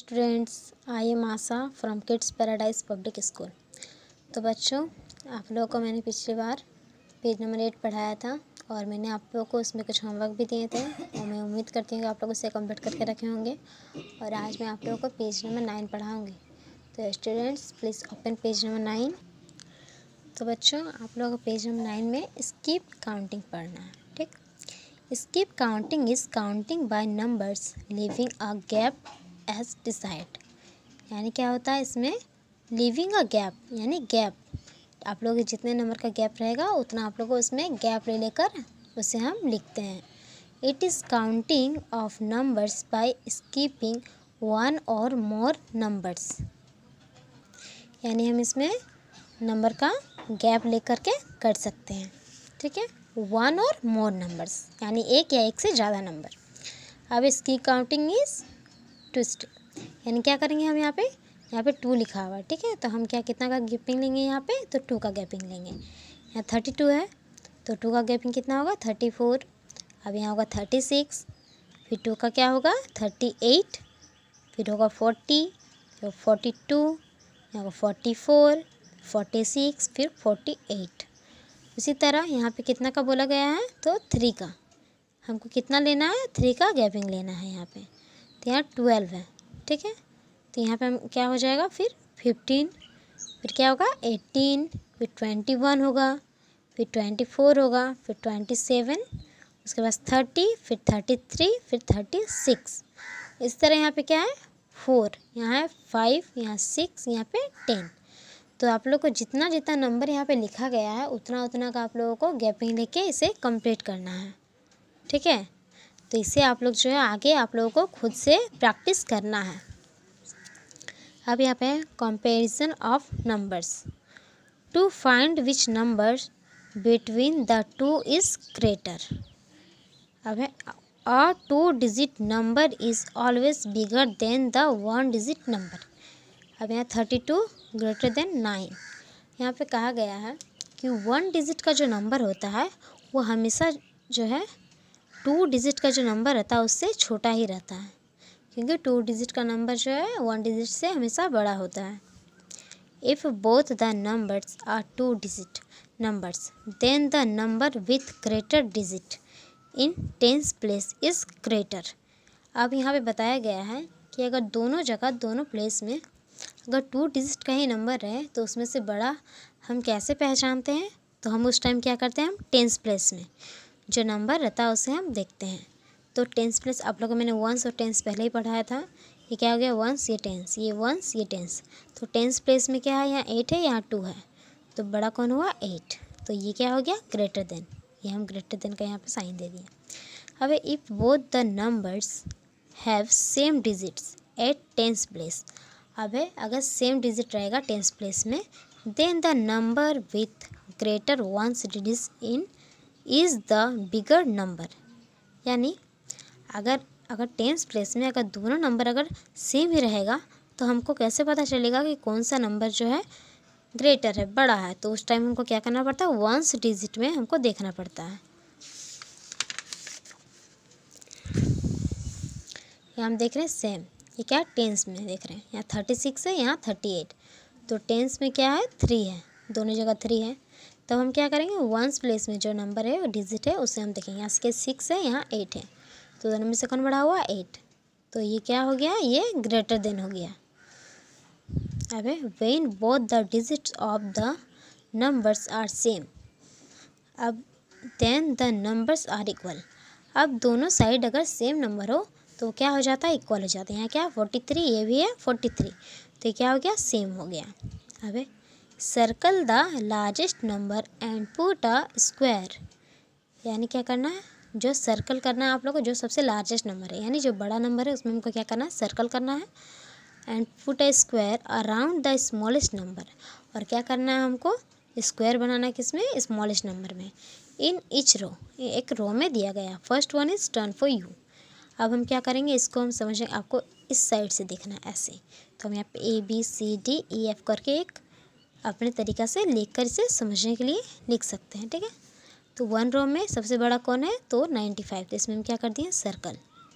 Students, I am Asha from Kids Paradise Public School. तो बच्चों, आप लोगों को मैंने पिछली बार पेज नंबर 8 पढ़ाया था और मैंने आप लोगों को उसमें कुछ होमवर्क भी दिए थे और मैं उम्मीद करती हूँ कि आप लोग उसे कंप्लीट करके रखे होंगे। और आज मैं आप लोगों को पेज नंबर 9 पढ़ाऊँगी। तो students, please open page number 9। तो बच्चों, आप लोगों को पेज नंबर 9 में स्किप काउंटिंग पढ़ना है। ठीक, skip counting is counting by numbers leaving a gap as decide. यानी क्या होता है इसमें, लिविंग अ गैप यानी गैप। आप लोग जितने नंबर का गैप रहेगा उतना आप लोगों को उसमें गैप ले लेकर उसे हम लिखते हैं। It is counting of numbers by skipping one और मोर नंबर्स। यानी हम इसमें नंबर का गैप लेकर के कर सकते हैं। ठीक है, वन और मोर नंबर्स यानी एक या एक से ज़्यादा नंबर। अब इसकी काउंटिंग इज़ ट्विस्ट, यानी क्या करेंगे हम यहाँ पे 2 लिखा हुआ है। ठीक है, तो हम क्या कितना का गैपिंग लेंगे यहाँ पे, तो 2 का गैपिंग लेंगे। यहाँ 32 है तो 2 का गैपिंग कितना होगा, 34। अब यहाँ होगा 36, फिर 2 का क्या होगा 38, फिर होगा 40, फिर 42, यहाँ होगा 44, 46, फिर 48। उसी तरह यहाँ पे कितना का बोला गया है, तो 3 का हमको कितना लेना है, 3 का गैपिंग लेना है यहाँ पे। तो यहाँ 12 है। ठीक है, तो यहाँ पे हम क्या हो जाएगा, फिर 15, फिर क्या होगा 18, फिर 21 होगा, फिर 24 होगा, फिर 27, उसके बाद 30, फिर 33, फिर 36। इस तरह यहाँ पे क्या है 4, यहाँ है 5, यहाँ 6, यहाँ पे 10। तो आप लोग को जितना जितना नंबर यहाँ पे लिखा गया है उतना उतना का आप लोगों को गैपिंग लेके इसे कंप्लीट करना है। ठीक है, तो इसे आप लोग जो है आगे आप लोगों को खुद से प्रैक्टिस करना है। अब यहाँ पे comparison of numbers to find which numbers between the two is greater. अब है a 2 digit number is always bigger than the 1 digit number. अब यहाँ 32 ग्रेटर देन 9। यहाँ पे कहा गया है कि 1 डिजिट का जो नंबर होता है वो हमेशा जो है 2 डिजिट का जो नंबर रहता है उससे छोटा ही रहता है, क्योंकि 2 डिजिट का नंबर जो है 1 डिजिट से हमेशा बड़ा होता है। If both the numbers are 2 digit numbers then the number with greater digit in tens place is greater. अब यहाँ पे बताया गया है कि अगर दोनों जगह दोनों प्लेस में अगर 2 डिजिट का ही नंबर रहे तो उसमें से बड़ा हम कैसे पहचानते हैं, तो हम उस टाइम क्या करते हैं, हम टेंस प्लेस में जो नंबर रहता है उसे हम देखते हैं। तो टेंस प्लेस आप लोगों को मैंने वंस और टेंस पहले ही पढ़ाया था। ये क्या हो गया, वंस ये टेंस, ये वंस ये टेंस। तो टेंस प्लेस में क्या है, यहाँ 8 है, यहाँ 2 है, तो बड़ा कौन हुआ 8। तो ये क्या हो गया ग्रेटर देन, ये हम ग्रेटर देन का यहाँ पे साइन दे दिए। अब if both the numbers have same digits at tens place. अब अगर सेम डिजिट रहेगा टेंस प्लेस में, then the number with greater ones digit in is the bigger number. यानी अगर टेंस प्लेस में अगर दोनों नंबर अगर सेम ही रहेगा तो हमको कैसे पता चलेगा कि कौन सा नंबर जो है ग्रेटर है, बड़ा है। तो उस टाइम हमको क्या करना पड़ता है, वंस डिजिट में हमको देखना पड़ता है। यहाँ हम देख रहे हैं सेम, ये क्या टेंस में देख रहे हैं, यहाँ 36 है, यहाँ 38। तो टेंस में क्या है 3 है, दोनों जगह 3 है। तो हम क्या करेंगे, वंस प्लेस में जो नंबर है वो डिजिट है उसे हम देखेंगे। यहाँ इसके 6 है, यहाँ 8 है, तो दोनों में से कौन बड़ा हुआ 8। तो ये क्या हो गया, ये ग्रेटर देन हो गया। अब when both the digits of the numbers are same, अब then the numbers are equal. अब दोनों साइड अगर सेम नंबर हो तो क्या हो जाता है, इक्वल हो जाता है। यहाँ क्या 43, ये भी है 43, तो ये क्या हो गया, सेम हो गया। अब circle the largest number and put a square. यानी क्या करना है, जो सर्कल करना है आप लोग को, जो सबसे लार्जेस्ट नंबर है यानी जो बड़ा नंबर है उसमें हमको क्या करना है, सर्कल करना है। And put a square around the smallest number, और क्या करना है हमको, स्क्वायर बनाना है किसमें, स्मॉलेस्ट नंबर में। इन ईच रो, एक रो में दिया गया। First one is turn for you. अब हम क्या करेंगे, इसको हम समझें, आपको इस साइड से देखना है ऐसे। तो हम यहाँ पे ABCDEF करके एक अपने तरीक़ा से लिख कर इसे समझने के लिए लिख सकते हैं। ठीक है, तो 1 रो में सबसे बड़ा कौन है, तो 95, तो इसमें हम क्या कर दिए सर्कल।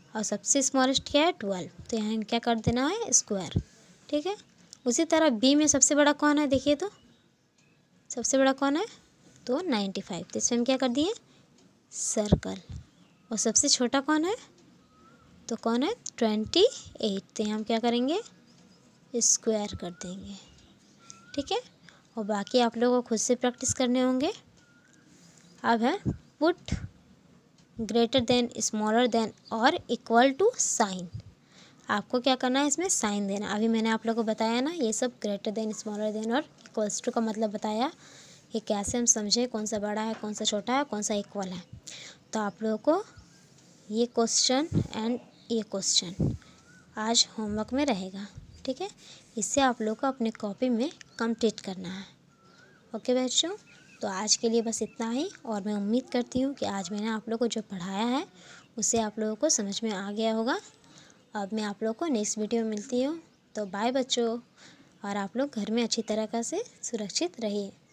और सबसे स्मॉलेस्ट क्या है 12, तो यहाँ क्या कर देना है स्क्वायर। ठीक है, उसी तरह बी में सबसे बड़ा कौन है, देखिए तो सबसे बड़ा कौन है, तो 95, तो इसमें हम क्या कर दिए सर्कल। और सबसे छोटा कौन है, तो कौन है 28, तो यहाँ हम क्या करेंगे स्क्वायर कर देंगे। ठीक है, और बाकी आप लोगों को खुद से प्रैक्टिस करने होंगे। अब है put greater than, smaller than और इक्वल टू साइन। आपको क्या करना है, इसमें साइन देना। अभी मैंने आप लोगों को बताया ना, ये सब ग्रेटर देन, स्मॉलर देन और इक्वल्स टू का मतलब बताया कि कैसे हम समझे कौन सा बड़ा है, कौन सा छोटा है, कौन सा इक्वल है। तो आप लोगों को ये क्वेश्चन एंड ये क्वेश्चन आज होमवर्क में रहेगा। ठीक है, इससे आप लोग को अपने कॉपी में कंप्लीट करना है। ओके बच्चों, तो आज के लिए बस इतना ही, और मैं उम्मीद करती हूँ कि आज मैंने आप लोग को जो पढ़ाया है उससे आप लोगों को समझ में आ गया होगा। अब मैं आप लोग को नेक्स्ट वीडियो में मिलती हूँ। तो बाय बच्चों, और आप लोग घर में अच्छी तरह से सुरक्षित रहिए।